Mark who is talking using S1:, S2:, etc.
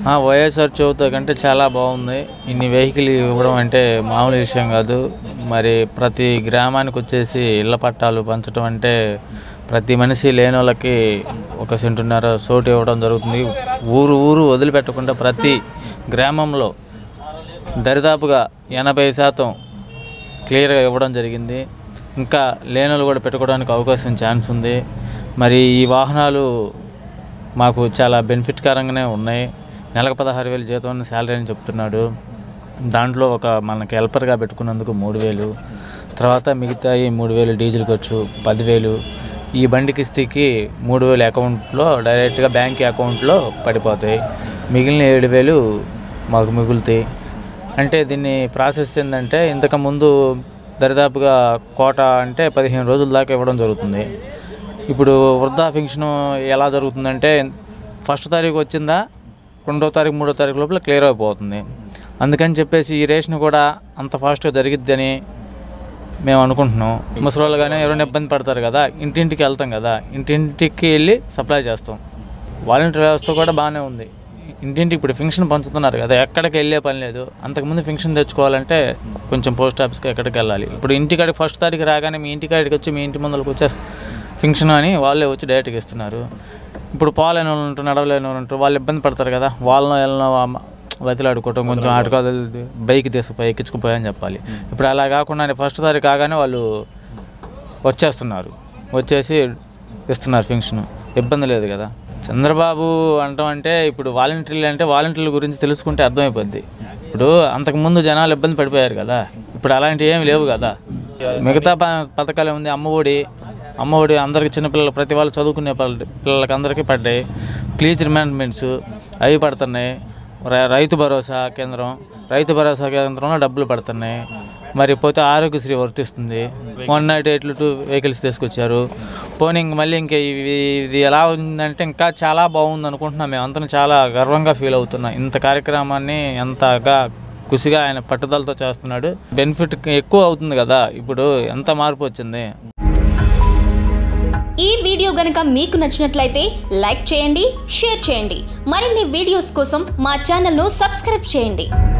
S1: వైఎస్ఆర్ చవితి కంటే చాలా బాగుంది. ఇన్ని వెహికల్ ఇవ్వడం అంటే మామూలు విషయం కాదు. మరి ప్రతి గ్రామానికి వచ్చేసి ఇళ్ల పట్టాలు పంచడం అంటే ప్రతి మనిషి లేని వాళ్ళకి 1.5 సెంటు చోటు ఇవ్వడం జరుగుతుంది. ఊరు వదిలిపెట్టకుండా ప్రతి గ్రామంలో దరిదాపుగా 80% క్లియర్గా ఇవ్వడం జరిగింది. ఇంకా లేని వాళ్ళు కూడా పెట్టుకోవడానికి అవకాశం ఛాన్స్ ఉంది. మరి ఈ వాహనాలు మాకు చాలా బెనిఫిట్కరంగానే ఉన్నాయి. నెలకు 16,000 జీతం శాలరీ అని చెప్తున్నాడు. దాంట్లో మనకి హెల్పర్గా పెట్టుకున్నందుకు 3,000, తర్వాత మిగతా 3,000 డీజిల్ ఖర్చు 10,000, ఈ బండి కిస్తీకి 3,000 అకౌంట్లో డైరెక్ట్గా బ్యాంక్ అకౌంట్లో పడిపోతాయి. మిగిలిన 7,000 మాకు మిగులుతాయి. అంటే దీన్ని ప్రాసెస్ ఏంటంటే ఇంతకుముందు దరిదాపుగా కోట అంటే 15 రోజుల దాకా ఇవ్వడం జరుగుతుంది. ఇప్పుడు వృద్ధా పెన్షన్ ఎలా జరుగుతుందంటే 1వ తారీఖు వచ్చిందా 2వ తారీఖు 3వ తారీఖు లోపల క్లియర్ అయిపోతుంది. అందుకని చెప్పేసి ఈ రేషన్ కూడా అంత ఫాస్ట్గా జరిగిద్దని మేము అనుకుంటున్నాం. ముసలి కానీ ఎవరైనా ఇబ్బంది పడతారు కదా, ఇంటింటికి వెళ్తాం కదా, ఇంటింటికి వెళ్ళి సప్లై చేస్తాం. వాలంటీర్ వ్యవస్థ కూడా బాగానే ఉంది. ఇంటింటికి ఇప్పుడు ఫంక్షన్ పంచుతున్నారు కదా, ఎక్కడికి వెళ్ళే పని లేదు. అంతకుముందు ఫంక్షన్ తెచ్చుకోవాలంటే కొంచెం పోస్ట్ ఆఫీస్కి ఎక్కడికి వెళ్ళాలి. ఇప్పుడు ఇంటికాడికి 1వ తారీఖు రాగానే మీ ఇంటికాడికి వచ్చి మీ ఇంటి ముందరకు వచ్చే ఫంక్షన్ అని వాళ్ళే వచ్చి డైరెక్ట్గా ఇస్తున్నారు. ఇప్పుడు పోలేని వాళ్ళు ఉంటారు, నడవలేని వాళ్ళు ఉంటారు, వాళ్ళు ఇబ్బంది పడతారు కదా, వాళ్ళనో బతిలాడుకోవటం, కొంచెం ఆటకాదు బైక్ తీసుకుపోయి ఎక్కించుకుపోయని చెప్పాలి. ఇప్పుడు అలా కాకుండా 1వ తారీఖు కాగానే వాళ్ళు వచ్చేసి ఇస్తున్నారు ఫంక్షన్, ఇబ్బంది లేదు కదా. చంద్రబాబు అంటే ఇప్పుడు వాలంటీర్ల గురించి తెలుసుకుంటే అర్థమైపోద్ది. ఇప్పుడు అంతకుముందు జనాలు ఇబ్బంది పడిపోయారు కదా, ఇప్పుడు అలాంటివి ఏమి లేవు కదా. మిగతా పథకాలు ఉంది. అమ్మఒడి అందరికీ, చిన్నపిల్లలు ప్రతి వాళ్ళు చదువుకునే పిల్లలకి అందరికీ పడ్డాయి. ప్లీజ్ రిమైండ్మెంట్స్ అవి పడుతున్నాయి. రైతు భరోసా కేంద్రంలో డబ్బులు పడుతున్నాయి. మరి పోతే ఆరోగ్యశ్రీ వర్తిస్తుంది. 198 వెహికల్స్ తీసుకొచ్చారు. పోనీ మళ్ళీ ఇది ఎలా ఉందంటే ఇంకా చాలా బాగుంది అనుకుంటున్నాం. మేమంతా చాలా గర్వంగా ఫీల్ అవుతున్నాం. ఇంత కార్యక్రమాన్ని ఎంతగా కృషిగా ఆయన పట్టుదలతో చేస్తున్నాడు. బెనిఫిట్ ఎక్కువ అవుతుంది కదా. ఇప్పుడు ఎంత మార్పు వచ్చింది.
S2: ఈ వీడియో గనుక మీకు నచ్చినట్లయితే లైక్ చేయండి, షేర్ చేయండి. మరిన్ని వీడియోస్ కోసం మా ఛానల్ను సబ్స్క్రైబ్ చేయండి.